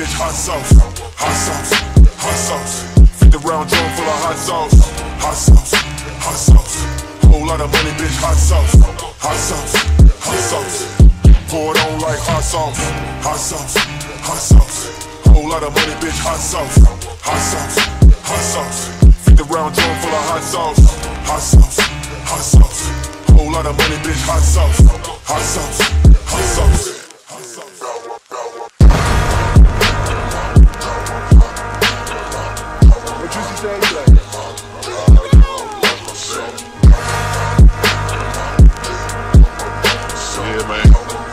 bitch, hot sauce. Hot sauce, hot sauce. 50 round drum full of hot sauce. Hot sauce, hot sauce. Whole lot of money, bitch, hot sauce. Hot sauce, hot sauce. Pour it on like hot sauce. Hot sauce, hot sauce. Whole lot of money, bitch, hot sauce. Hot sauce, hot sauce. 50 round drum full of hot sauce. Hot sauce, hot sauce. Whole lot of money, bitch, hot sauce. Hot sauce, hot sauce. Hot sauce. What you say? Yeah, man.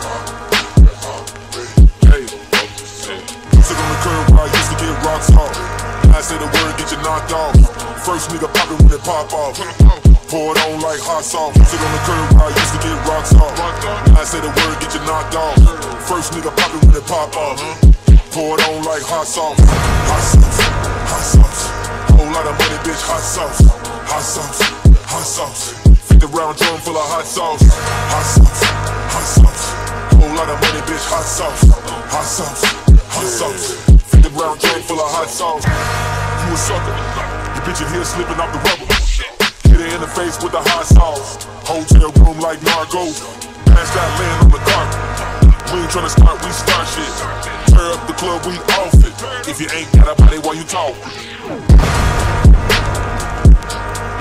Hey, sit on the curb where I used to get rocks off. I say the word, get you knocked off. First nigga pop it when it pop off. Pour it on like hot sauce. Sit on the curb where I used to get rocks off. I say the word, get you knocked off. First nigga pop it when it pop off. Pour it on like hot sauce. Hot sauce, hot sauce. Whole lot of money, bitch, hot sauce. Hot sauce, hot sauce. 50 round drum full of hot sauce. Hot sauce, hot sauce. Whole lot of money, bitch, hot sauce. Hot sauce, hot sauce. 50 round drum full of hot sauce. You a sucker. Your bitch in here slipping off the rubber. Hit her in the face with the hot sauce. Hotel room like Narcos. Pass that land on the carpet. We ain't tryna start, we start shit. Tear up the club, we off it. If you ain't got a body, why you talk?